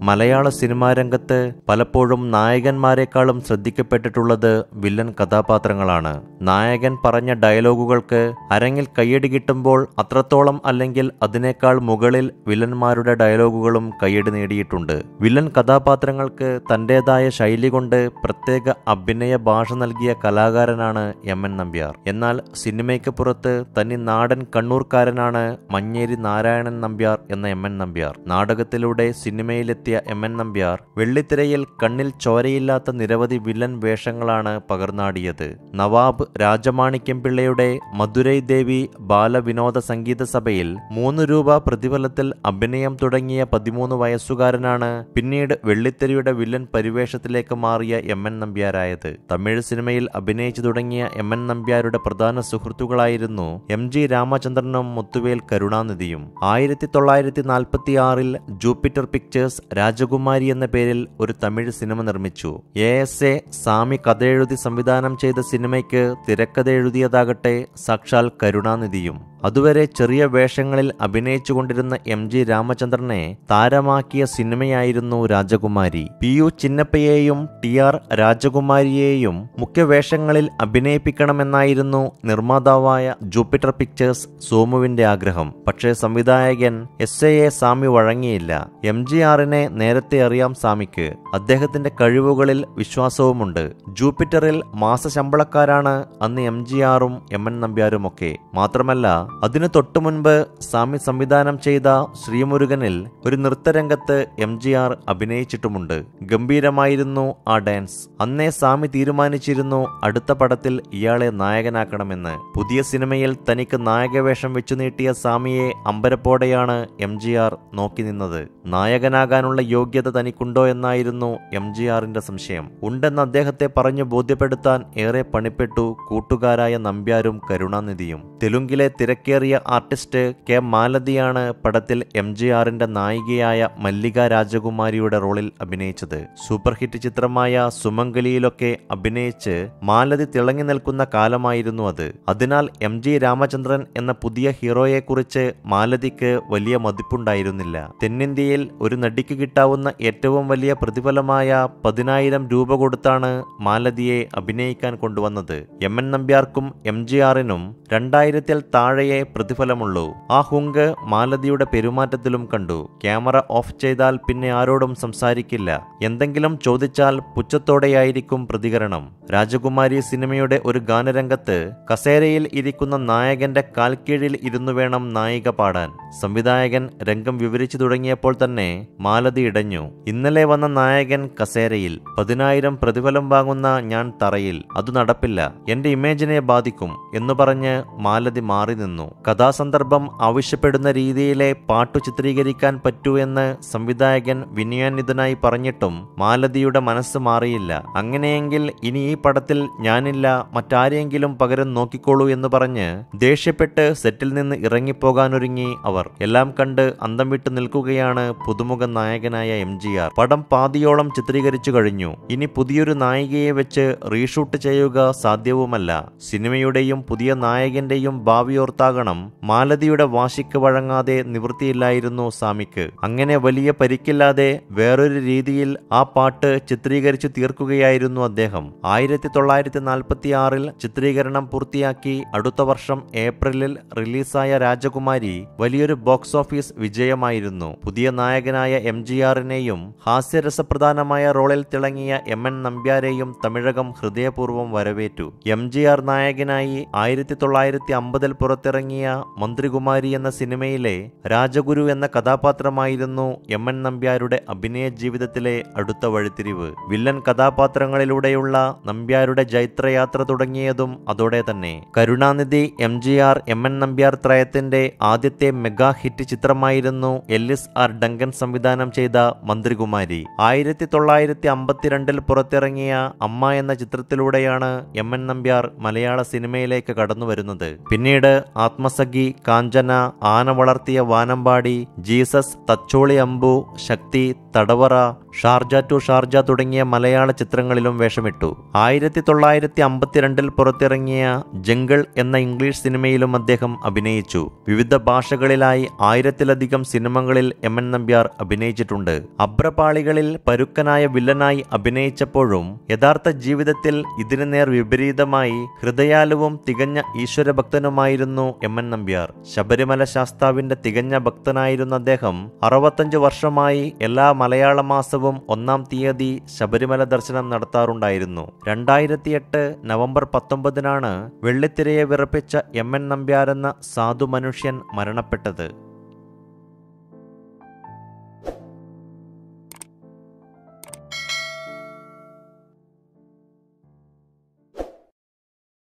മലയാള cinema രംഗത്ത് പലപ്പോഴും നായകന്മാരെക്കാളും ശ്രദ്ധിക്കപ്പെട്ടിട്ടുള്ളത് villain കഥാപാത്രങ്ങളാണ്. നായകൻ പറഞ്ഞ ഡയലോഗുകൾക്ക് അരങ്ങിൽ കയ്യടി കിട്ടുമ്പോൾ അത്രത്തോളം അല്ലെങ്കിൽ അതിനേക്കാൾ മുകളിൽ വില്ലന്മാരുടെ ഡയലോഗുകളും കയ്യടി നേടിയിട്ടുണ്ട്. വില്ലൻ കഥാപാത്രങ്ങൾക്ക് തന്റേതായ ശൈലി കൊണ്ട് പ്രത്യേക അഭിനയ ഭാഷ നൽകിയ കലാകാരനാണ് എം.എൻ. നമ്പ്യാർ. എന്നാൽ സിനിമയ്ക്ക് പുറത്ത് തനി നാടൻ കണ്ണൂർക്കാരനാണ് മഞ്ഞേരി നാരായണൻ നമ്പ്യാർ എന്ന എം.എൻ. നമ്പ്യാർ. നാടകത്തിലൂടെ സിനിമയിലെത്തിയ എം.എൻ. നമ്പ്യാർ വെള്ളിത്തിരയിൽ കണ്ണിൽ ചോരയില്ലാത്ത നിരവധി വില്ലൻ വേഷങ്ങളാണ് പകർന്നാടിയത്. നവാബ് രാജമാണിക്യം പിള്ളയുടെ മധുരൈ ദേവി ബാലവിനോദ സംഗീത സഭയിൽ 3 രൂപ പ്രതിഫലത്തിൽ അഭിനയം തുടങ്ങിയ 13 വയസ്സുകാരനാണ് പിന്നീട് വെള്ളിത്തിരയുടെ വില്ലൻ പരിവേഷത്തിലേക്ക് മാറിയ എം.എൻ. നമ്പ്യാരായത്. തമിഴ് സിനിമയിൽ അഭിനയിച്ചു തുടങ്ങിയ എം.എൻ. നമ്പ്യാരുടെ പ്രധാന സുഹൃത്തുക്കളായിരുന്നു എം.ജി. രാമചന്ദ്രനും മുത്തുവേൽ കരുണാനിധിയും. 1946-ൽ ജൂപ്പിറ്റർ പിക്ചേഴ്സ് രാജകുമാരി എന്ന പേരിൽ ഒരു തമിഴ് സിനിമ നിർമ്മിച്ചു. എ.എസ്.എ. സാമി കഥയെഴുതി സംവിധാനം ചെയ്ത സിനിമയ്ക്ക് തിരക്കഥ എഴുതിയതാകട്ടെ സാക്ഷാൽ കരുണാനിധിയും. അതുവരെ ചെറിയ വേഷങ്ങളിൽ അഭിനയിച്ചുകൊണ്ടിരുന്ന എം.ജി. രാമചന്ദ്രനെ താരമാക്കിയ സിനിമയായിരുന്നു രാജകുമാരി. പി.യു. ചിന്നപ്പയെയും ടി.ആർ. രാജകുമാരിയെയും മുഖ്യവേഷങ്ങളിൽ അഭിനയിപ്പിക്കണമെന്നായിരുന്നു നിർമ്മാതാവായ ജൂപ്പിറ്റർ പിക്ചേഴ്സ് സോമുവിന്റെ ആഗ്രഹം. പക്ഷേ സംവിധായകൻ എസ്.എ. സാമി വഴങ്ങിയില്ല. എം.ജി.ആറിനെ നേരത്തെ അറിയാം സാമിക്ക്. അദ്ദേഹത്തിന്റെ കഴിവുകളിൽ വിശ്വാസവുമുണ്ട്. ജൂപ്പിറ്ററിൽ മാസശമ്പളക്കാരാണ് അന്ന് എം.ജി.ആറും എം.എൻ. നമ്പ്യാരുമൊക്കെ. മാത്രമല്ല അതിനു തൊട്ടുമുൻപ് സാമി സംവിധാനം ചെയ്ത ശ്രീമുരുകനിൽ ഒരു നൃത്തരംഗത്ത് എം.ജി.ആർ അഭിനയിച്ചിട്ടുമുണ്ട്. ഗംഭീരമായിരുന്നു ആ ഡാൻസ്. അന്നേ സാമി തീരുമാനിച്ചിരുന്നു അടുത്ത പടത്തിൽ ഇയാളെ നായകനാക്കണമെന്ന്. പുതിയ സിനിമയിൽ തനിക്ക് നായകവേഷം വെച്ചു നീട്ടിയ സാമിയെ അമ്പരപ്പോടെയാണ് എം.ജി.ആർ നോക്കി നിന്നത്. നായകനാകാനുള്ള യോഗ്യത തനിക്കുണ്ടോ എന്നായിരുന്നു എം.ജി.ആറിന്റെ സംശയം. ഉണ്ടെന്ന് അദ്ദേഹത്തെ പറഞ്ഞു ബോധ്യപ്പെടുത്താൻ ഏറെ പണിപ്പെട്ടു കൂട്ടുകാരായ നമ്പ്യാരും കരുണാനിധിയും. തെലുങ്കിലെ തിരക്കേറിയ ആർട്ടിസ്റ്റ് കെ മാലതിയാണ് പടത്തിൽ എം.ജി.ആറിന്റെ നായികയായ മല്ലിക രാജകുമാരിയുടെ റോളിൽ അഭിനയിച്ചത്. സൂപ്പർ ഹിറ്റ് ചിത്രമായ സുമംഗലിയിലൊക്കെ അഭിനയിച്ച് മാലതി തിളങ്ങി നിൽക്കുന്ന കാലമായിരുന്നു അത്. അതിനാൽ എം.ജി. രാമചന്ദ്രൻ എന്ന പുതിയ ഹീറോയെക്കുറിച്ച് മാലതിക്ക് വലിയ മതിപ്പുണ്ടായിരുന്നില്ല. തെന്നിന്ത്യയിൽ ഒരു നടിക്ക് കിട്ടാവുന്ന ഏറ്റവും വലിയ പ്രതിഫലമായ 10,000 രൂപ കൊടുത്താണ് മാലതിയെ അഭിനയിക്കാൻ കൊണ്ടുവന്നത്. എം.എൻ. നമ്പ്യാർക്കും എം.ജി.ആറിനും 2000-ൽ താഴെയേ പ്രതിഫലമുള്ളൂ. ആ ഹുങ്ക് മാലതിയുടെ പെരുമാറ്റത്തിലും കണ്ടു. ക്യാമറ ഓഫ് ചെയ്താൽ പിന്നെ ആരോടും സംസാരിക്കില്ല. എന്തെങ്കിലും ചോദിച്ചാൽ പുച്ഛത്തോടെയായിരിക്കും പ്രതികരണം. രാജകുമാരി സിനിമയുടെ ഒരു ഗാനരംഗത്ത് കസേരയിൽ ഇരിക്കുന്ന നായകന്റെ കാൽക്കീഴിൽ ഇരുന്നു വേണം നായിക പാടാൻ. സംവിധായകൻ രംഗം വിവരിച്ചു തുടങ്ങിയപ്പോൾ തന്നെ മാലതി ഇടഞ്ഞു. ഇന്നലെ വന്ന നായകൻ കസേരയിൽ, 10,000 പ്രതിഫലം വാങ്ങുന്ന ഞാൻ തറയിൽ. അത് നടപ്പില്ല, എന്റെ ഇമേജിനെ ബാധിക്കും എന്നു പറഞ്ഞ് മാലതി മാറി നിന്നു. കഥാസന്ദർഭം ആവശ്യപ്പെടുന്ന രീതിയിലെ പാട്ടു ചിത്രീകരിക്കാൻ പറ്റൂ എന്ന് സംവിധായകൻ വിനയാന്വിതനായി പറഞ്ഞിട്ടും മാലതിയുടെ മനസ്സ് മാറിയില്ല. അങ്ങനെയെങ്കിൽ ഇനി ഈ പടത്തിൽ ഞാനില്ല, മറ്റാരെയെങ്കിലും പകരം നോക്കിക്കോളൂ എന്ന് പറഞ്ഞ് ദേഷ്യപ്പെട്ട് സെറ്റിൽ നിന്ന് ഇറങ്ങിപ്പോകാനൊരുങ്ങി അവർ. എല്ലാം കണ്ട് അന്തം വിട്ടു നിൽക്കുകയാണ് പുതുമുഖ നായകനായ എം.ജി.ആർ. പടം പാതിയോളം ചിത്രീകരിച്ചു കഴിഞ്ഞു. ഇനി പുതിയൊരു നായികയെ വെച്ച് റീഷൂട്ട് ചെയ്യുക സാധ്യവുമല്ല. സിനിമയുടെയും പുതിയ നായകന്റെയും ഭാവിയോർത്താകണം മാലതിയുടെ വാശിക്ക് വഴങ്ങാതെ നിവൃത്തിയില്ലായിരുന്നു സാമിക്ക്. അങ്ങനെ വലിയ പരിക്കില്ലാതെ വേറൊരു രീതിയിൽ ആ പാട്ട് ചിത്രീകരിച്ചു തീർക്കുകയായിരുന്നു അദ്ദേഹം. 1946-ൽ ചിത്രീകരണം പൂർത്തിയാക്കി അടുത്ത വർഷം ഏപ്രിലിൽ റിലീസായ രാജകുമാരി വലിയൊരു ബോക്സ് ഓഫീസ് വിജയമായിരുന്നു. പുതിയ നായകനായ എം.ജി.ആറിനെയും ഹാസ്യരസപ്രധാനമായ റോളിൽ തിളങ്ങിയ എം.എൻ. നമ്പ്യാരെയും തമിഴകം ഹൃദയപൂർവ്വം വരവേറ്റു. എം.ജി.ആർ നായകനായി 1950-ൽ പുറത്തിറങ്ങിയ മന്ത്രികുമാരി എന്ന സിനിമയിലെ രാജഗുരു എന്ന കഥാപാത്രമായിരുന്നു എം.എൻ. നമ്പ്യാരുടെ അഭിനയ ജീവിതത്തിലെ അടുത്ത വഴിത്തിരിവ്. വില്ലൻ കഥാപാത്രങ്ങളിലൂടെയുള്ള നമ്പ്യാരുടെ ജൈത്രയാത്ര തുടങ്ങിയതും അതോടെ തന്നെ. കരുണാനിധി, എം.ജി.ആർ, എം.എൻ. നമ്പ്യാർ ത്രയത്തിന്റെ ആദ്യത്തെ മെഗാ ഹിറ്റ് ചിത്രമായിരുന്നു എല്ലിസ് ആർ ഡങ്കൻ സംവിധാനം ചെയ്ത മന്ത്രികുമാരി. 1952-ൽ പുറത്തിറങ്ങിയ അമ്മ എന്ന ചിത്രത്തിലൂടെയാണ് എം.എൻ. നമ്പ്യാർ മലയാള സിനിമയിലേക്ക് കടന്നു വരുന്നത്. പിന്നീട് ആത്മസഖി, കാഞ്ചന, ആന വളർത്തിയ വാനമ്പാടി, Jesus, Thacholi Ambu, Shakthi, Thadavara, Sharjah to Sharjah തുടങ്ങിയ മലയാള ചിത്രങ്ങളിലും വേഷമിട്ടു. 1952 പുറത്തിറങ്ങിയ ജംഗിൾ എന്ന ഇംഗ്ലീഷ് സിനിമയിലും അദ്ദേഹം അഭിനയിച്ചു. വിവിധ ഭാഷകളിലായി 1000-ലധികം സിനിമകളിൽ എം.എൻ. നമ്പ്യാർ അഭിനയിച്ചിട്ടുണ്ട്. അഭ്രപാളികളിൽ പരുക്കനായ വില്ലനായി അഭിനയിച്ചപ്പോഴും യഥാർത്ഥ ജീവിതത്തിൽ ഇതിനു നേർ വിപരീതമായി ഹൃദയാലുവും തികഞ്ഞ ഈശ്വരഭക്തനുമായിരുന്നു എം.എൻ. നമ്പ്യാർ. ശബരിമല ശാസ്താവിന്റെ തികഞ്ഞ ഭക്തനായിരുന്ന അദ്ദേഹം 65 വർഷമായി എല്ലാ മലയാള മാസവും 1-ാം തീയതി ശബരിമല ദർശനം നടത്താറുണ്ടായിരുന്നു. 2008 നവംബർ 19 വെള്ളിത്തിരയെ വിറപ്പിച്ച എം.എൻ. നമ്പ്യാരെന്ന സാധു മനുഷ്യൻ മരണപ്പെട്ടത്.